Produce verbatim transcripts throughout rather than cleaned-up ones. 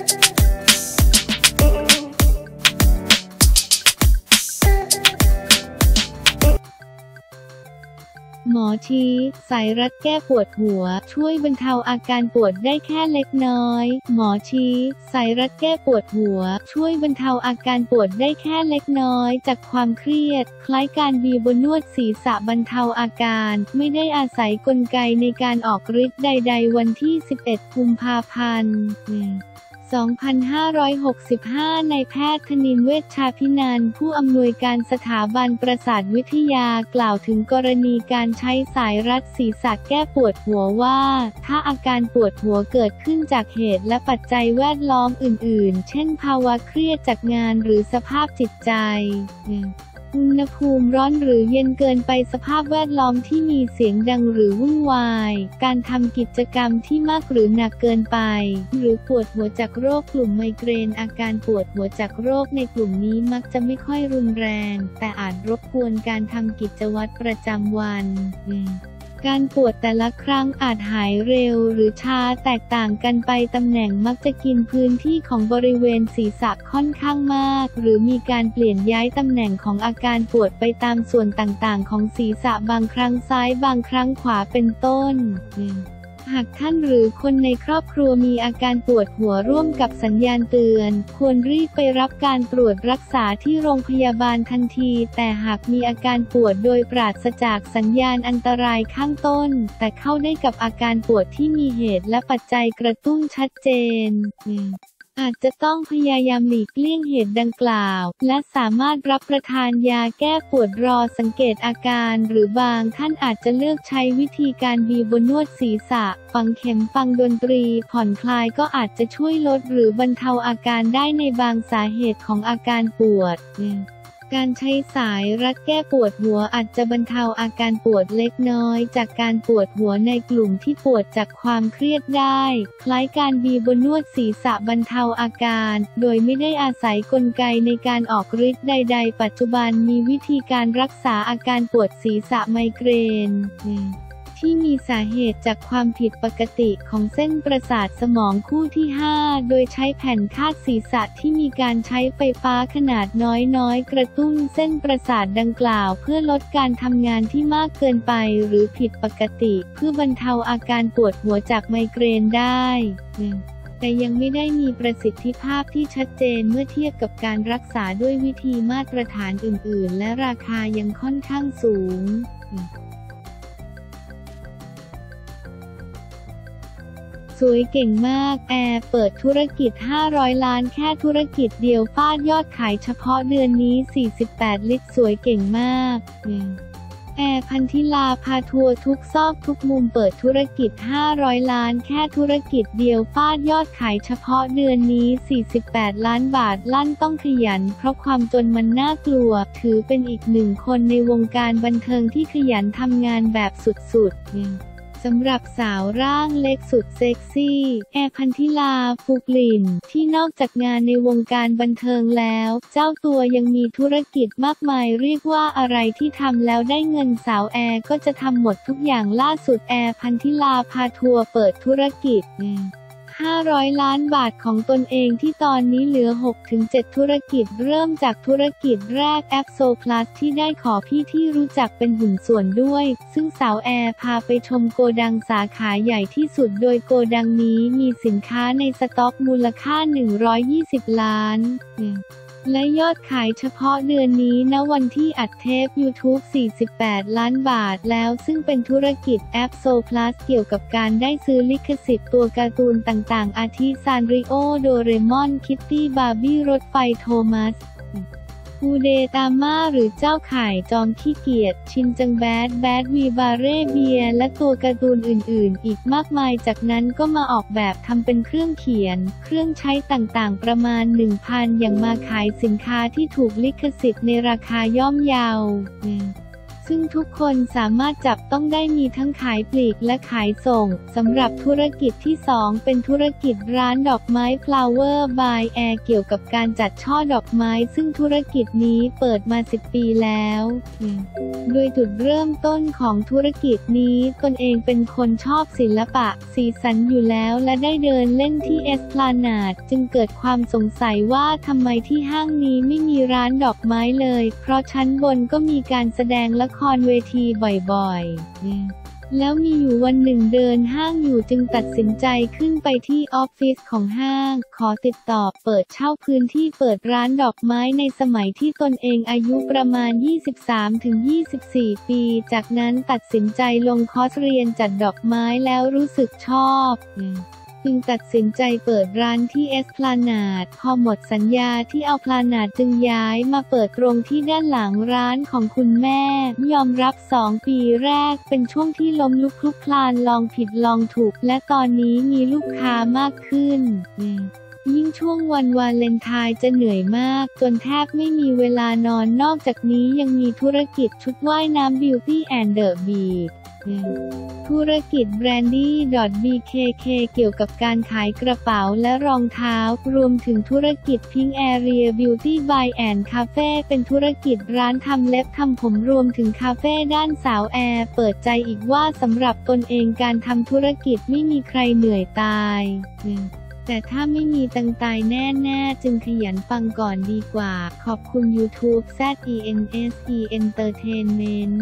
หมอชี้สายรัดแก้ปวดหัวช่วยบรรเทาอาการปวดได้แค่เล็กน้อยหมอชี้สายรัดแก้ปวดหัวช่วยบรรเทาอาการปวดได้แค่เล็กน้อยจากความเครียดคล้ายการบีบนวดศีรษะบรรเทาอาการไม่ได้อาศัยกลไกในการออกฤทธิ์ใดๆวันที่สิบเอ็ดกุมภาพันธ์สองพันห้าร้อยหกสิบห้านายแพทย์ธนินทร์เวชชาภินันท์ผู้อำนวยการสถาบันประสาทวิทยากล่าวถึงกรณีการใช้สายรัดศีรษะแก้ปวดหัวว่าถ้าอาการปวดหัวเกิดขึ้นจากเหตุและปัจจัยแวดล้อมอื่นๆเช่นภาวะเครียดจากงานหรือสภาพจิตใจอุณหภูมิร้อนหรือเย็นเกินไปสภาพแวดล้อมที่มีเสียงดังหรือวุ่นวายการทำกิจกรรมที่มากหรือหนักเกินไปหรือปวดหัวจากโรคกลุ่มไมเกรนอาการปวดหัวจากโรคในกลุ่มนี้มักจะไม่ค่อยรุนแรงแต่อาจรบกวนการทำกิจวัตรประจำวันการปวดแต่ละครั้งอาจหายเร็วหรือช้าแตกต่างกันไปตำแหน่งมักจะกินพื้นที่ของบริเวณศีรษะค่อนข้างมากหรือมีการเปลี่ยนย้ายตำแหน่งของอาการปวดไปตามส่วนต่างๆของศีรษะบางครั้งซ้ายบางครั้งขวาเป็นต้นหากท่านหรือคนในครอบครัวมีอาการปวดหัวร่วมกับสัญญาณเตือนควรรีบไปรับการตรวจรักษาที่โรงพยาบาลทันทีแต่หากมีอาการปวดโดยปราศจากสัญญาณอันตรายข้างต้นแต่เข้าได้กับอาการปวดที่มีเหตุและปัจจัยกระตุ้นชัดเจนอาจจะต้องพยายามหลีกเลี่ยงเหตุดังกล่าวและสามารถรับประทานยาแก้ปวดรอสังเกตอาการหรือบางท่านอาจจะเลือกใช้วิธีการบีบนวดศีรษะฝังเข็มฟังดนตรีผ่อนคลายก็อาจจะช่วยลดหรือบรรเทาอาการได้ในบางสาเหตุของอาการปวดการใช้สายรัดแก้ปวดหัวอาจจะบรรเทาอาการปวดเล็กน้อยจากการปวดหัวในกลุ่มที่ปวดจากความเครียดได้คล้ายการบีบนวดศีรษะบรรเทาอาการโดยไม่ได้อาศัยกลไกในการออกฤทธิ์ใดๆปัจจุบันมีวิธีการรักษาอาการปวดศีรษะไมเกรนที่มีสาเหตุจากความผิดปกติของเส้นประสาทสมองคู่ที่ห้าโดยใช้แผ่นคาดศีรษะที่มีการใช้ไฟฟ้าขนาดน้อยๆกระตุ้นเส้นประสาทดังกล่าวเพื่อลดการทำงานที่มากเกินไปหรือผิดปกติเพื่อบรรเทาอาการปวดหัวจากไมเกรนได้แต่ยังไม่ได้มีประสิทธิภาพที่ชัดเจนเมื่อเทียบกับการรักษาด้วยวิธีมาตรฐานอื่นๆและราคายังค่อนข้างสูงสวยเก่งมากแอร์เปิดธุรกิจห้าร้อยล้านแค่ธุรกิจเดียวฟาดยอดขายเฉพาะเดือนนี้สี่สิบแปดลิตรสวยเก่งมากแอร์พันธิลาพาทัวร์ทุกซอกทุกมุมเปิดธุรกิจห้าร้อยล้านแค่ธุรกิจเดียวฟาดยอดขายเฉพาะเดือนนี้สี่สิบแปดล้านบาทลั่นต้องขยันเพราะความจนมันน่ากลัวถือเป็นอีกหนึ่งคนในวงการบันเทิงที่ขยันทำงานแบบสุดๆสำหรับสาวร่างเล็กสุดเซ็กซี่แอร์พันธิลาภูกลิ่นที่นอกจากงานในวงการบันเทิงแล้วเจ้าตัวยังมีธุรกิจมากมายเรียกว่าอะไรที่ทำแล้วได้เงินสาวแอร์ก็จะทำหมดทุกอย่างล่าสุดแอร์พันธิลาพาทัวร์เปิดธุรกิจห้าร้อยล้านบาทของตนเองที่ตอนนี้เหลือ หกถึงเจ็ด ธุรกิจเริ่มจากธุรกิจแรกแอปโซพลัสที่ได้ขอพี่ที่รู้จักเป็นหุ่นส่วนด้วยซึ่งสาวแอร์พาไปชมโกดังสาขาใหญ่ที่สุดโดยโกดังนี้มีสินค้าในสต็อกมูลค่าหนึ่งร้อยยี่สิบล้านและยอดขายเฉพาะเดือนนี้ณวันที่อัดเทป YouTube สี่สิบแปดล้านบาทแล้วซึ่งเป็นธุรกิจแอปโซพลัสเกี่ยวกับการได้ซื้อลิขสิทธิ์ตัวการ์ตูนต่างๆอาทิซานริโอโดเรมอนคิตตี้บาร์บี้รถไฟโทมัสอูเดตาม่าหรือเจ้าไข่จอมขี้เกียจชินจังแบดแบดวีบาเร่เบียและตัวการ์ตูนอื่นๆอีกมากมายจากนั้นก็มาออกแบบทำเป็นเครื่องเขียนเครื่องใช้ต่างๆประมาณ หนึ่งพัน อย่างมาขายสินค้าที่ถูกลิขสิทธิ์ในราคาย่อมเยาซึ่งทุกคนสามารถจับต้องได้มีทั้งขายปลีกและขายส่งสำหรับธุรกิจที่สองเป็นธุรกิจร้านดอกไม้ Flower by Air เกี่ยวกับการจัดช่อดอกไม้ซึ่งธุรกิจนี้เปิดมาสิบปีแล้วโดยจุดเริ่มต้นของธุรกิจนี้ตนเองเป็นคนชอบศิลปะสีสันอยู่แล้วและได้เดินเล่นที่เอสพลานาดจึงเกิดความสงสัยว่าทำไมที่ห้างนี้ไม่มีร้านดอกไม้เลยเพราะชั้นบนก็มีการแสดงละครเวทีบ่อยๆแล้วมีอยู่วันหนึ่งเดินห้างอยู่จึงตัดสินใจขึ้นไปที่ออฟฟิศของห้างขอติดต่อเปิดเช่าพื้นที่เปิดร้านดอกไม้ในสมัยที่ตนเองอายุประมาณ ยี่สิบสามถึงยี่สิบสี่ ปีจากนั้นตัดสินใจลงคอร์สเรียนจัดดอกไม้แล้วรู้สึกชอบจึงตัดสินใจเปิดร้านที่เอสพลานาดพอหมดสัญญาที่เอาพลานาดจึงย้ายมาเปิดตรงที่ด้านหลังร้านของคุณแม่ยอมรับสองปีแรกเป็นช่วงที่ล้มลุกคลุกคลานลองผิดลองถูกและตอนนี้มีลูกค้ามากขึ้นยิ่งช่วงวันวาเลนไทน์จะเหนื่อยมากจนแทบไม่มีเวลานอนนอกจากนี้ยังมีธุรกิจชุดว่ายน้ำ Beauty and the Beastธุรกิจ Brandy บี เค เค เกี่ยวกับการขายกระเป๋าและรองเท้ารวมถึงธุรกิจ Pink Area Beauty by and Cafe เป็นธุรกิจร้านทำเล็บทำผมรวมถึงคาเฟ่ด้านสาวแอร์เปิดใจอีกว่าสำหรับตนเองการทำธุรกิจไม่มีใครเหนื่อยตายแต่ถ้าไม่มีตังตายแน่ๆจึงขยันฟังก่อนดีกว่าขอบคุณ YouTube แซด อี เอ็น เอส อี Entertainment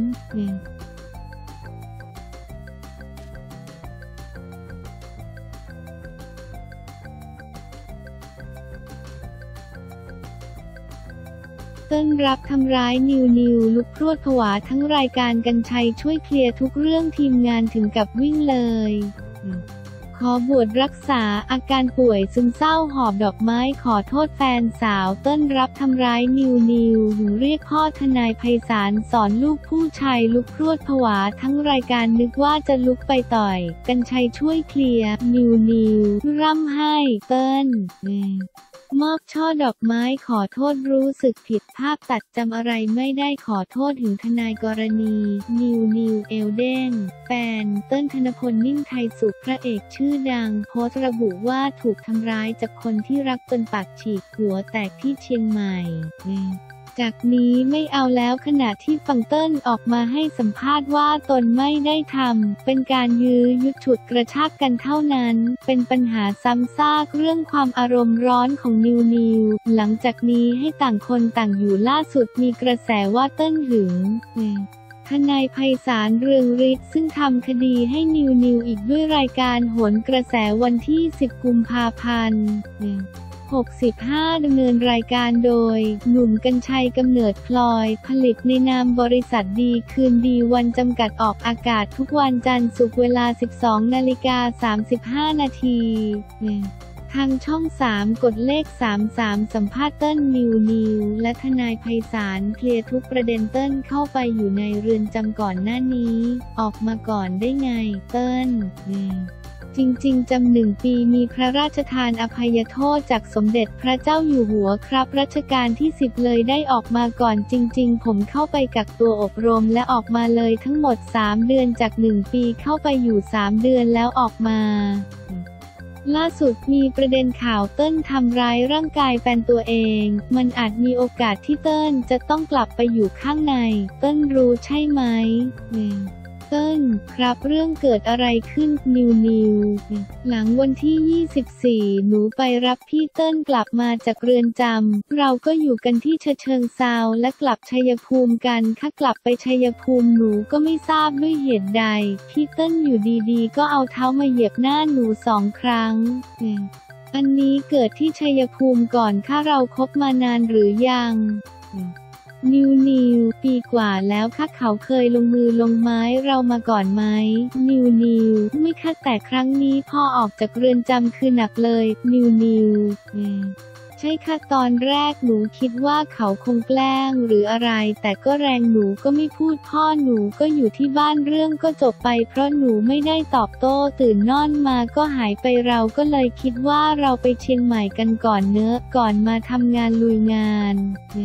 เติ้ลรับทำร้ายนิวนิวลุกพรวดผวาทั้งรายการกรรชัยช่วยเคลียร์ทุกเรื่องทีมงานถึงกับวิ่งเลยขอบวชรักษาอาการป่วยซึมเศร้าหอบดอกไม้ขอโทษแฟนสาวเติ้ลรับทำร้ายนิวนิวหึงเรียกพ่อทนายไพศาลสอนลูกผู้ชายลุกพรวดผวาทั้งรายการนึกว่าจะลุกไปต่อยกรรชัยช่วยเคลียร์นิวนิวร่ำไห้เติ้ลมอบช่อดอกไม้ขอโทษรู้สึกผิดภาพตัดจำอะไรไม่ได้ขอโทษถึงทนายกรณีนิวนิวเอลเดนแฟนเติ้ลธนพลนิ่มไทยสุขพระเอกชื่อดังโพสต์ระบุว่าถูกทำร้ายจากคนที่รักจนปากฉีกหัวแตกที่เชียงใหม่จากนี้ไม่เอาแล้วขณะที่ฝั่งเติ้ลออกมาให้สัมภาษณ์ว่าตนไม่ได้ทำเป็นการยื้อยุดฉุดกระชากกันเท่านั้นเป็นปัญหาซ้ำซากเรื่องความอารมณ์ร้อนของนิวนิวหลังจากนี้ให้ต่างคนต่างอยู่ล่าสุดมีกระแสว่าเติ้ลหึงทนายไพศาลเรืองฤทธิ์ซึ่งทำคดีให้นิวนิวอีกด้วยรายการโหนกระแสวันที่สิบกุมภาพันธ์หกสิบห้าดำเนินรายการโดยหนุ่มกรรชัยกำเนิดพลอยผลิตในนามบริษัทดีคืนดีวันจำกัดออกอากาศทุกวันจันทร์ศุกร์เวลา สิบสองนาฬิกาสามสิบห้านาทีทางช่องสามกดเลขสามสิบสามสัมภาษณ์เติ้ลนิวนิวและทนายไพศาลเคลียร์ทุกประเด็นเติ้ลเข้าไปอยู่ในเรือนจำก่อนหน้านี้ออกมาก่อนได้ไงเติ้ลจริงๆจำหนึ่งปีมีพระราชทานอภัยโทษจากสมเด็จพระเจ้าอยู่หัวครับรัชกาลที่สิบเลยได้ออกมาก่อนจริงๆผมเข้าไปกักตัวอบรมและออกมาเลยทั้งหมดสามเดือนจากหนึ่งปีเข้าไปอยู่สามเดือนแล้วออกมาล่าสุดมีประเด็นข่าวเติ้ลทำร้ายร่างกายแฟนตัวเองมันอาจมีโอกาสที่เติ้ลจะต้องกลับไปอยู่ข้างในเติ้ลรู้ใช่ไหมเติ้ลครับเรื่องเกิดอะไรขึ้นนิวนิวหลังวันที่ยี่สิบสี่หนูไปรับพี่เติ้ลกลับมาจากเรือนจำเราก็อยู่กันที่ฉะเชิงเทราและกลับชัยภูมิกันถ้ากลับไปชัยภูมิหนูก็ไม่ทราบด้วยเหตุใดพี่เติ้ลอยู่ดีๆก็เอาเท้ามาเหยียบหน้าหนูสองครั้งอันนี้เกิดที่ชัยภูมิก่อนค่ะเราคบมานานหรือยังนิวนิวปีกว่าแล้วค่ะเขาเคยลงมือลงไม้เรามาก่อนไหมนิวนิวไม่ค่ะแต่ครั้งนี้พอออกจากเรือนจำคือหนักเลยนิวนิวใช่ค่ะตอนแรกหนูคิดว่าเขาคงแกล้งหรืออะไรแต่ก็แรงหนูก็ไม่พูดพ่อหนูก็อยู่ที่บ้านเรื่องก็จบไปเพราะหนูไม่ได้ตอบโต้ตื่นนอนมาก็หายไปเราก็เลยคิดว่าเราไปเชียงใหม่กันก่อนเนอะก่อนมาทำงานลุยงาน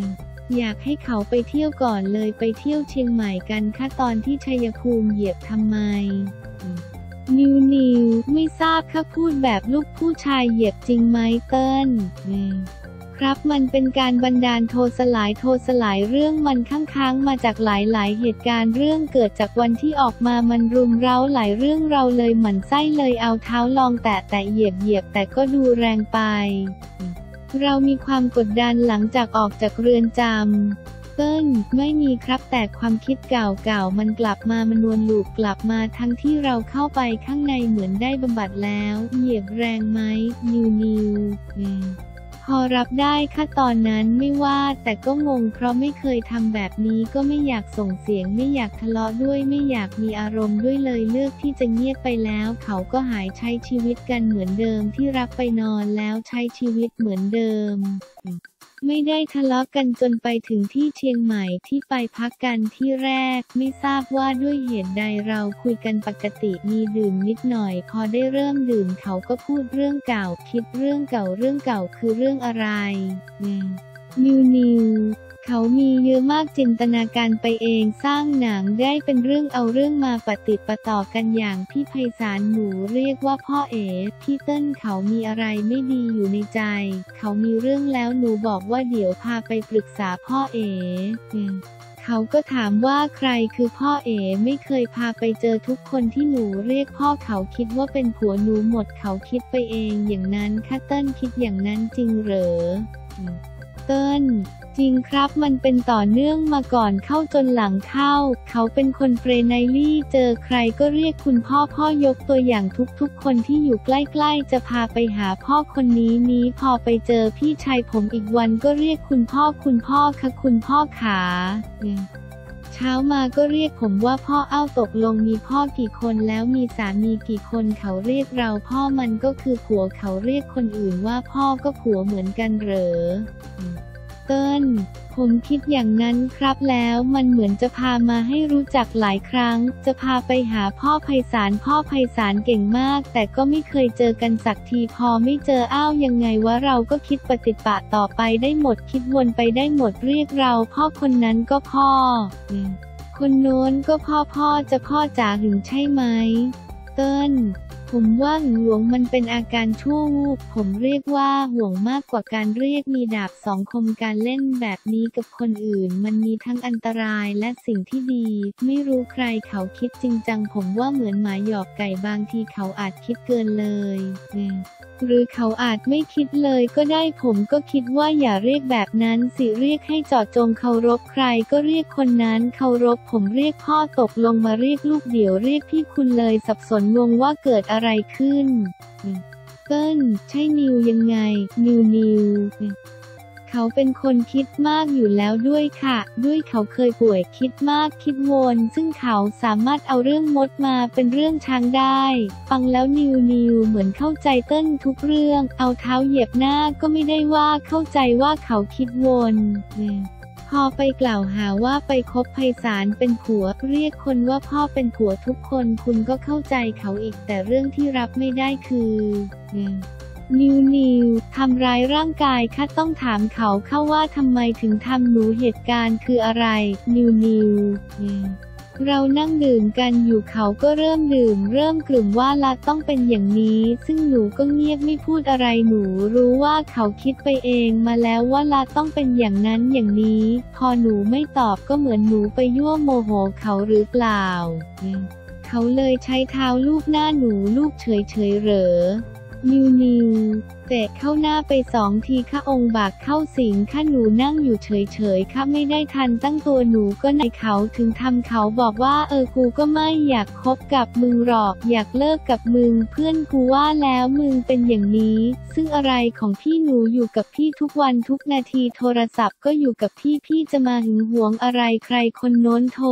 อยากให้เขาไปเที่ยวก่อนเลยไปเที่ยวเชียงใหม่กันค่ะตอนที่ชัยภูมิเหยียบทำไมนิวนิวไม่ทราบค่ะพูดแบบลูกผู้ชายเหยียบจริงไหมเติ้ลครับมันเป็นการบันดาลโทสลายโทสลายเรื่องมันค้างๆมาจากหลายๆเหตุการณ์เรื่องเกิดจากวันที่ออกมามันรุมเร้าหลายเรื่องเราเลยหมั่นไส้เลยเอาเท้าลองแตะแต่เหยียบเหยียบแต่ก็ดูแรงไปเรามีความกดดันหลังจากออกจากเรือนจำเติ้ลไม่มีครับแต่ความคิดเก่าๆมันกลับมามันวนลูปกลับมาทั้งที่เราเข้าไปข้างในเหมือนได้บำบัดแล้วเหยียบแรงไหมนิวนิวพอรับได้ค่ะตอนนั้นไม่ว่าแต่ก็งงเพราะไม่เคยทำแบบนี้ก็ไม่อยากส่งเสียงไม่อยากทะเลาะด้วยไม่อยากมีอารมณ์ด้วยเลยเลือกที่จะเงียบไปแล้วเขาก็หายใช้ชีวิตกันเหมือนเดิมที่รักไปนอนแล้วใช้ชีวิตเหมือนเดิมไม่ได้ทะเลาะกันจนไปถึงที่เชียงใหม่ที่ไปพักกันที่แรกไม่ทราบว่าด้วยเหตุใดเราคุยกันปกติมีดื่มนิดหน่อยพอได้เริ่มดื่มเขาก็พูดเรื่องเก่าคิดเรื่องเก่าเรื่องเก่าคือเรื่องอะไรนิวนิวเขามีเยอะมากจินตนาการไปเองสร้างหนังได้เป็นเรื่องเอาเรื่องมาปะติดปะต่อกันอย่างพี่ไพศาลหนูเรียกว่าพ่อเอ๋พี่เติ้ลเขามีอะไรไม่ดีอยู่ในใจเขามีเรื่องแล้วหนูบอกว่าเดี๋ยวพาไปปรึกษาพ่อเอ๋เขาก็ถามว่าใครคือพ่อเอ๋ไม่เคยพาไปเจอทุกคนที่หนูเรียกพ่อเขาคิดว่าเป็นผัวหนูหมดเขาคิดไปเองอย่างนั้นค่ะเติ้ลคิดอย่างนั้นจริงเหรอเติ้ลจริงครับมันเป็นต่อเนื่องมาก่อนเข้าจนหลังเข้าเขาเป็นคนเฟรนไนลี่เจอใครก็เรียกคุณพ่อพ่อยกตัวอย่างทุกๆคนที่อยู่ใกล้ๆจะพาไปหาพ่อคนนี้นี้พอไปเจอพี่ชายผมอีกวันก็เรียกคุณพ่อคุณพ่อค่ะคุณพ่อขาเช้ามาก็เรียกผมว่าพ่อเอ้าตกลงมีพ่อกี่คนแล้วมีสามีกี่คนเขาเรียกเราพ่อมันก็คือผัวเขาเรียกคนอื่นว่าพ่อก็ผัวเหมือนกันเหรอเติ้ลผมคิดอย่างนั้นครับแล้วมันเหมือนจะพามาให้รู้จักหลายครั้งจะพาไปหาพ่อไพศาลพ่อไพศาลเก่งมากแต่ก็ไม่เคยเจอกันสักทีพอไม่เจออ้าวยังไงวะเราก็คิดปฏิปะต่อไปได้หมดคิดวนไปได้หมดเรียกเราพ่อคนนั้นก็พ่อคนโน้นก็พ่อพ่อจะพ่อจ๋าหึงใช่ไหมเติ้ลผมว่าหวงมันเป็นอาการชั่ววูบผมเรียกว่าห่วงมากกว่าการเรียกมีดาบสองคมการเล่นแบบนี้กับคนอื่นมันมีทั้งอันตรายและสิ่งที่ดีไม่รู้ใครเขาคิดจริงจังผมว่าเหมือนหมาหยอกไก่บางทีเขาอาจคิดเกินเลยหรือเขาอาจไม่คิดเลยก็ได้ผมก็คิดว่าอย่าเรียกแบบนั้นสิเรียกให้เจาะจงเคารพใครก็เรียกคนนั้นเคารพผมเรียกพ่อตกลงมาเรียกลูกเดี๋ยวเรียกพี่คุณเลยสับสนงงว่าเกิดอะไรขึ้นเกิ้ลใช่นิวยังไงนิวนิวเขาเป็นคนคิดมากอยู่แล้วด้วยค่ะด้วยเขาเคยป่วยคิดมากคิดวนซึ่งเขาสามารถเอาเรื่องมดมาเป็นเรื่องช้างได้ฟังแล้วนิวนิวเหมือนเข้าใจเติ้ลทุกเรื่องเอาเท้าเหยียบหน้าก็ไม่ได้ว่าเข้าใจว่าเขาคิดวนพอไปกล่าวหาว่าไปคบไพศาลเป็นผัวเรียกคนว่าพ่อเป็นผัวทุกคนคุณก็เข้าใจเขาอีกแต่เรื่องที่รับไม่ได้คือนิวนิวทำร้ายร่างกายค่ะต้องถามเขาเข้าว่าทำไมถึงทำหนูเหตุการณ์คืออะไรนิวนิวเรานั่งดื่มกันอยู่เขาก็เริ่มดื่มเริ่มกลุ่มว่าละต้องเป็นอย่างนี้ซึ่งหนูก็เงียบไม่พูดอะไรหนูรู้ว่าเขาคิดไปเองมาแล้วว่าละต้องเป็นอย่างนั้นอย่างนี้พอหนูไม่ตอบก็เหมือนหนูไปยั่วโมโหเขาหรือเปล่าเขาเลยใช้เท้าลูบหน้าหนูลูบเฉยเฉยเหรอนิวนิวเตะเข้าหน้าไปสองทีข้าองค์บากเข้าสิงข้าหนูนั่งอยู่เฉยๆข้าไม่ได้ทันตั้งตัวหนูก็ในเขาถึงทำเขาบอกว่าเออกูก็ไม่อยากคบกับมึงหรอกอยากเลิกกับมึงเพื่อนกูว่าแล้วมึงเป็นอย่างนี้ซึ่งอะไรของพี่หนูอยู่กับพี่ทุกวันทุกนาทีโทรศัพท์ก็อยู่กับพี่พี่จะมาหึงหวงอะไรใครคนโน้นโทร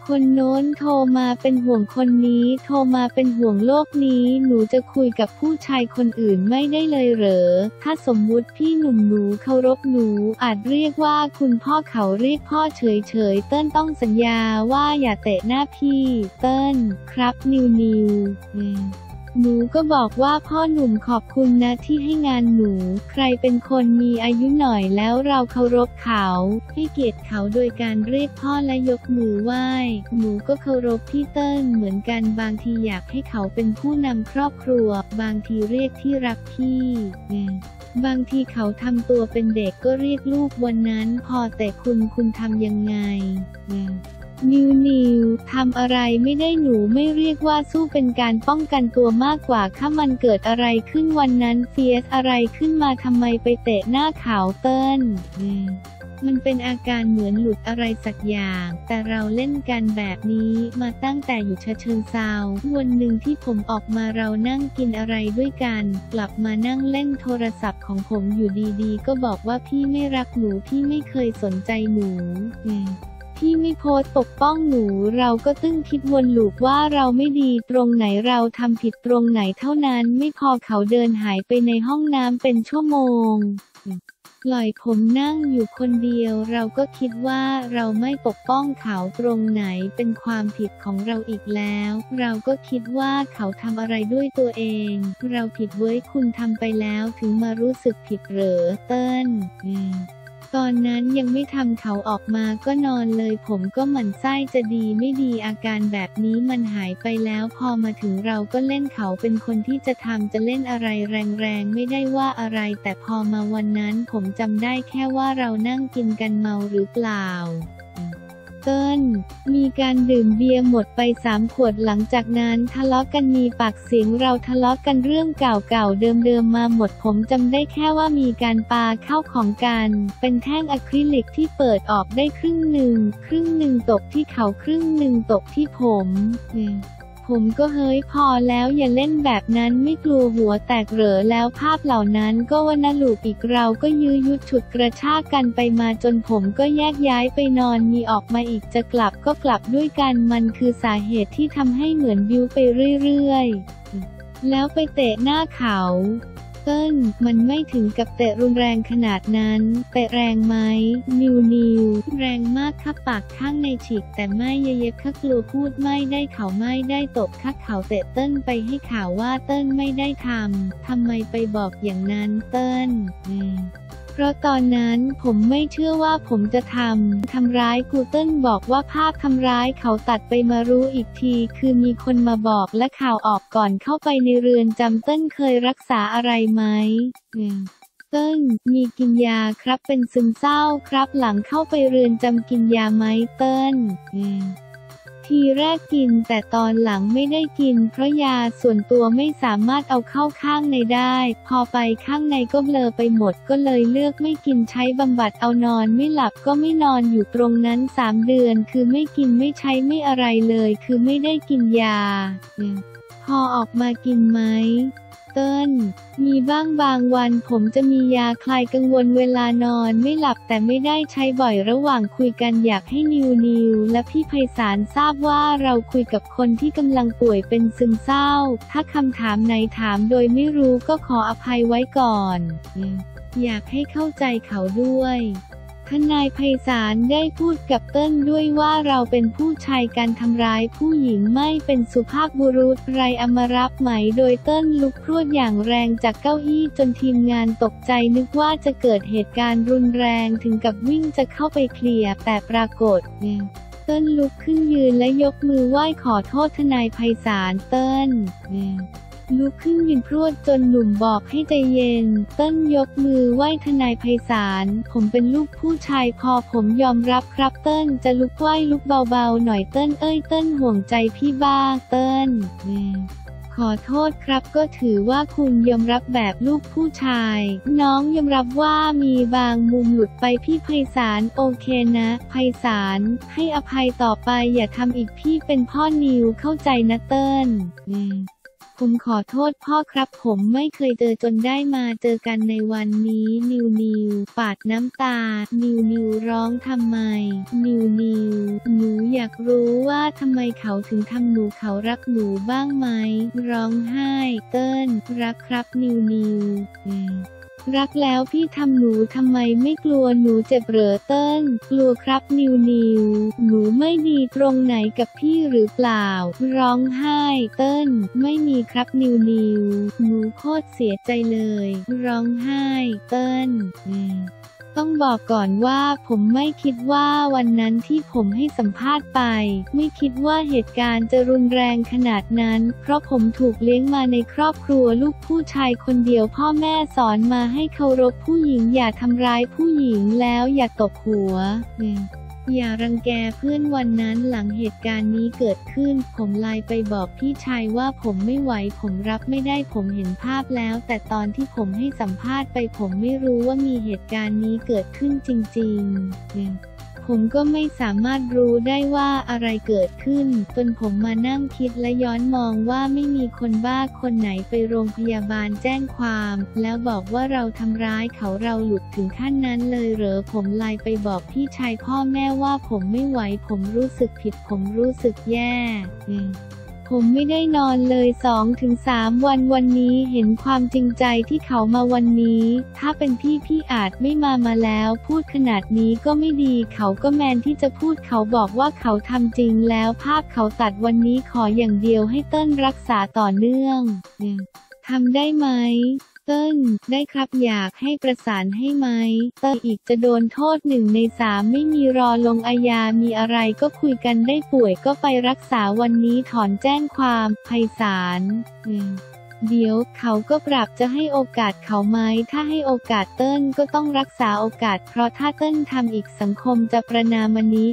คนโน้นโทรมาเป็นห่วงคนนี้โทรมาเป็นห่วงโลกนี้หนูจะคุยกับผู้ชายคนอื่นไม่ได้เลยเหรอถ้าสมมุติพี่หนุ่มหนูเคารพหนูอาจเรียกว่าคุณพ่อเขาเรียกพ่อเฉยๆเติ้ลต้องสัญญาว่าอย่าเตะหน้าพี่เติ้ลครับนิวนิวหนูก็บอกว่าพ่อหนุ่มขอบคุณนะที่ให้งานหนูใครเป็นคนมีอายุหน่อยแล้วเราเคารพเขาให้เกียรติเขาโดยการเรียกพ่อและยกมือไหว้หนูก็เคารพพี่เติ้ลเหมือนกันบางทีอยากให้เขาเป็นผู้นำครอบครัวบางทีเรียกที่รักพี่บางทีเขาทำตัวเป็นเด็กก็เรียกลูกวันนั้นพอแต่คุณคุณทำยังไงนิวนิวทำอะไรไม่ได้หนูไม่เรียกว่าสู้เป็นการป้องกันตัวมากกว่าถ้ามันเกิดอะไรขึ้นวันนั้นเฟียสอะไรขึ้นมาทำไมไปเตะหน้าขาวเติ้ลมันเป็นอาการเหมือนหลุดอะไรสักอย่างแต่เราเล่นกันแบบนี้มาตั้งแต่อยู่ฉะเชิงเทราวันหนึ่งที่ผมออกมาเรานั่งกินอะไรด้วยกันกลับมานั่งเล่นโทรศัพท์ของผมอยู่ดีๆก็บอกว่าพี่ไม่รักหนูพี่ไม่เคยสนใจหนูพี่ไม่โพสต์ปกป้องหนูเราก็ตึ้งคิดวนลูปว่าเราไม่ดีตรงไหนเราทำผิดตรงไหนเท่านั้นไม่พอเขาเดินหายไปในห้องน้ำเป็นชั่วโมงปล่อยผมนั่งอยู่คนเดียวเราก็คิดว่าเราไม่ปกป้องเขาตรงไหนเป็นความผิดของเราอีกแล้วเราก็คิดว่าเขาทำอะไรด้วยตัวเองเราผิดเว้ยคุณทำไปแล้วถึงมารู้สึกผิดเหรอเติ้ลตอนนั้นยังไม่ทำเขาออกมาก็นอนเลยผมก็หมั่นไส้จะดีไม่ดีอาการแบบนี้มันหายไปแล้วพอมาถึงเราก็เล่นเขาเป็นคนที่จะทำจะเล่นอะไรแรงๆไม่ได้ว่าอะไรแต่พอมาวันนั้นผมจำได้แค่ว่าเรานั่งกินกันเมาหรือเปล่าเติ้ลมีการดื่มเบียร์หมดไปสามขวดหลังจากนั้นทะเลาะกันมีปากเสียงเราทะเลาะกันเรื่องเก่าๆเดิมๆมาหมดผมจำได้แค่ว่ามีการปาเข้าของกันเป็นแท่งอะคริลิกที่เปิดออกได้ครึ่งหนึ่งครึ่งหนึ่งตกที่เขาครึ่งหนึ่งตกที่ผมผมก็เฮ้ยพอแล้วอย่าเล่นแบบนั้นไม่กลัวหัวแตกเหรอแล้วภาพเหล่านั้นก็วนลูปอีกเราก็ยื้อยุดฉุดกระชากกันไปมาจนผมก็แยกย้ายไปนอนมีออกมาอีกจะกลับก็กลับด้วยกันมันคือสาเหตุที่ทำให้เหมือนบิ้วไปเรื่อยๆแล้วไปเตะหน้าเขาเติ้ลมันไม่ถึงกับเตะรุนแรงขนาดนั้นเตะแรงไหมนิวนิวแรงมากค่ะปากข้างในฉีกแต่ไม่เย็บค่ะกลัวพูดไม่ได้เขาไม่ได้ตบค่ะเขาเตะเติ้ลไปให้ข่าวว่าเติ้ลไม่ได้ทำทำไมไปบอกอย่างนั้นเติ้ลเพราะตอนนั้นผมไม่เชื่อว่าผมจะทำทำร้ายกูเติ้ลบอกว่าภาพทำร้ายเขาตัดไปมารู้อีกทีคือมีคนมาบอกและข่าวออกก่อนเข้าไปในเรือนจำเติ้ลเคยรักษาอะไรไหมเติ้ลมีกินยาครับเป็นซึมเศร้าครับหลังเข้าไปเรือนจำกินยาไหมเติ้ลทีแรกกินแต่ตอนหลังไม่ได้กินเพราะยาส่วนตัวไม่สามารถเอาเข้าข้างในได้พอไปข้างในก็เบลอไปหมดก็เลยเลือกไม่กินใช้บำบัดเอานอนไม่หลับก็ไม่นอนอยู่ตรงนั้นสามเดือนคือไม่กินไม่ใช้ไม่อะไรเลยคือไม่ได้กินยาพอออกมากินไหมเติ้ลมีบ้างบางวันผมจะมียาคลายกังวลเวลานอนไม่หลับแต่ไม่ได้ใช้บ่อยระหว่างคุยกันอยากให้นิวนิวและพี่ไพศาลทราบว่าเราคุยกับคนที่กำลังป่วยเป็นซึมเศร้าถ้าคำถามไหนถามโดยไม่รู้ก็ขออภัยไว้ก่อนอยากให้เข้าใจเขาด้วยทนายไพศาลได้พูดกับเติ้ลด้วยว่าเราเป็นผู้ชายการทำร้ายผู้หญิงไม่เป็นสุภาพบุรุษไรอมรับไหมโดยเติ้ลลุกพรวดอย่างแรงจากเก้าอี้จนทีมงานตกใจนึกว่าจะเกิดเหตุการณ์รุนแรงถึงกับวิ่งจะเข้าไปเคลียร์แต่ปรากฏเติ้ลลุกขึ้นยืนและยกมือไหว้ขอโทษทนายไพศาลเติ้ลลุกขึ้นยืนพรวดจนหนุ่มบอกให้ใจเย็นเติ้ลยกมือไหว้ทนายไพศาลผมเป็นลูกผู้ชายพอผมยอมรับครับเติ้ลจะลุกไหว้ลุกเบาๆหน่อยเติ้ลเอ้ยเติ้ลห่วงใจพี่บ้างเติ้ลขอโทษครับก็ถือว่าคุณยอมรับแบบลูกผู้ชายน้องยอมรับว่ามีบางมุมหลุดไปพี่ไพศาลโอเคนะไพศาลให้อภัยต่อไปอย่าทำอีกพี่เป็นพ่อนิวเข้าใจนะเติ้ลผมขอโทษพ่อครับผมไม่เคยเจอจนได้มาเจอกันในวันนี้นิวนิวปาดน้ำตานิวนิวร้องทำไมนิวนิวหนูอยากรู้ว่าทำไมเขาถึงทำหนูเขารักหนูบ้างไหมร้องไห้เติ้ลรักครับนิวนิวอืมรักแล้วพี่ทำหนูทำไมไม่กลัวหนูเจ็บเหรอเติ้ลกลัวครับนิวนิวหนูไม่ดีตรงไหนกับพี่หรือเปล่าร้องไห้เติ้ลไม่มีครับนิวนิวหนูโคตรเสียใจเลยร้องไห้เติ้ลอืมต้องบอกก่อนว่าผมไม่คิดว่าวันนั้นที่ผมให้สัมภาษณ์ไปไม่คิดว่าเหตุการณ์จะรุนแรงขนาดนั้นเพราะผมถูกเลี้ยงมาในครอบครัวลูกผู้ชายคนเดียวพ่อแม่สอนมาให้เคารพผู้หญิงอย่าทำร้ายผู้หญิงแล้วอย่าตบหัวอย่ารังแกเพื่อนวันนั้นหลังเหตุการณ์นี้เกิดขึ้นผมไลน์ไปบอกพี่ชายว่าผมไม่ไหวผมรับไม่ได้ผมเห็นภาพแล้วแต่ตอนที่ผมให้สัมภาษณ์ไปผมไม่รู้ว่ามีเหตุการณ์นี้เกิดขึ้นจริงๆผมก็ไม่สามารถรู้ได้ว่าอะไรเกิดขึ้นจนผมมานั่งคิดและย้อนมองว่าไม่มีคนบ้าคนไหนไปโรงพยาบาลแจ้งความแล้วบอกว่าเราทำร้ายเขาเราหลุดถึงขั้นนั้นเลยเหรอผมไลน์ไปบอกพี่ชายพ่อแม่ว่าผมไม่ไหวผมรู้สึกผิดผมรู้สึกแย่ผมไม่ได้นอนเลย สองถึงสาม วันวันนี้เห็นความจริงใจที่เขามาวันนี้ถ้าเป็นพี่พี่อาจไม่มามาแล้วพูดขนาดนี้ก็ไม่ดีเขาก็แมนที่จะพูดเขาบอกว่าเขาทำจริงแล้วภาพเขาตัดวันนี้ขออย่างเดียวให้เติ้ลรักษาต่อเนื่องทำได้ไหมเติ้ลได้ครับอยากให้ประสานให้ไหมเติ้ลอีกจะโดนโทษหนึ่งในสามไม่มีรอลงอาญามีอะไรก็คุยกันได้ป่วยก็ไปรักษาวันนี้ถอนแจ้งความไพศาลเดี๋ยวเขาก็ปรับจะให้โอกาสเขาไหมถ้าให้โอกาสเติ้ลก็ต้องรักษาโอกาสเพราะถ้าเติ้ลทำอีกสังคมจะประณามมันนี้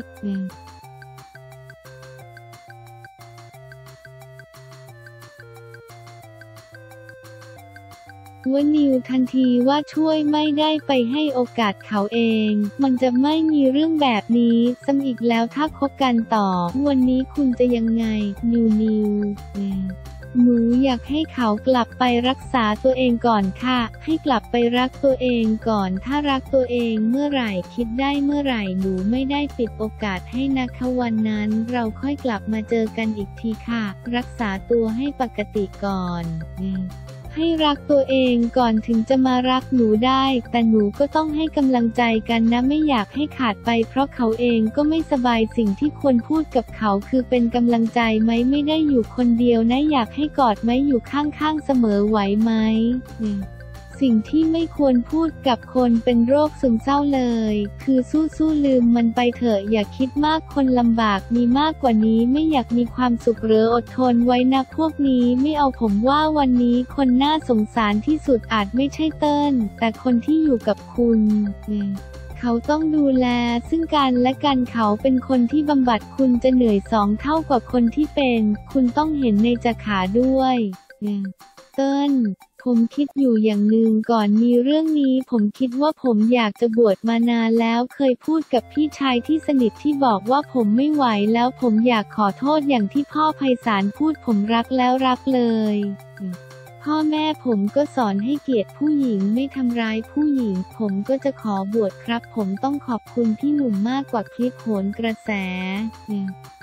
ว่านิวทันทีว่าช่วยไม่ได้ไปให้โอกาสเขาเองมันจะไม่มีเรื่องแบบนี้ซ้ำอีกแล้วถ้าคบกันต่อวันนี้คุณจะยังไงนิวนิวหนูอยากให้เขากลับไปรักษาตัวเองก่อนค่ะให้กลับไปรักตัวเองก่อนถ้ารักตัวเองเมื่อไหร่คิดได้เมื่อไหร่หนูไม่ได้ปิดโอกาสให้นะคะวันนั้นเราค่อยกลับมาเจอกันอีกทีค่ะรักษาตัวให้ปกติก่อนให้รักตัวเองก่อนถึงจะมารักหนูได้แต่หนูก็ต้องให้กำลังใจกันนะไม่อยากให้ขาดไปเพราะเขาเองก็ไม่สบายสิ่งที่ควรพูดกับเขาคือเป็นกำลังใจไหมไม่ได้อยู่คนเดียวนะอยากให้กอดไหมอยู่ข้างๆเสมอไหวไหมสิ่งที่ไม่ควรพูดกับคนเป็นโรคซึมเศร้าเลยคือสู้ๆลืมมันไปเถอะอย่าคิดมากคนลำบากมีมากกว่านี้ไม่อยากมีความสุขหรืออดทนไว้นะพวกนี้ไม่เอาผมว่าวันนี้คนน่าสงสารที่สุดอาจไม่ใช่เติ้ลแต่คนที่อยู่กับคุณเขาต้องดูแลซึ่งกันและกันเขาเป็นคนที่บำบัดคุณจะเหนื่อยสองเท่ากว่าคนที่เป็นคุณต้องเห็นในจะขาด้วยเติ้ลผมคิดอยู่อย่างหนึ่งก่อนมีเรื่องนี้ผมคิดว่าผมอยากจะบวชมานานแล้วเคยพูดกับพี่ชายที่สนิทที่บอกว่าผมไม่ไหวแล้วผมอยากขอโทษอย่างที่พ่อไพศาลพูดผมรักแล้วรักเลยพ่อแม่ผมก็สอนให้เกียรติผู้หญิงไม่ทำร้ายผู้หญิงผมก็จะขอบวชครับผมต้องขอบคุณพี่หนุ่มมากกว่าคลิปโหนกระแส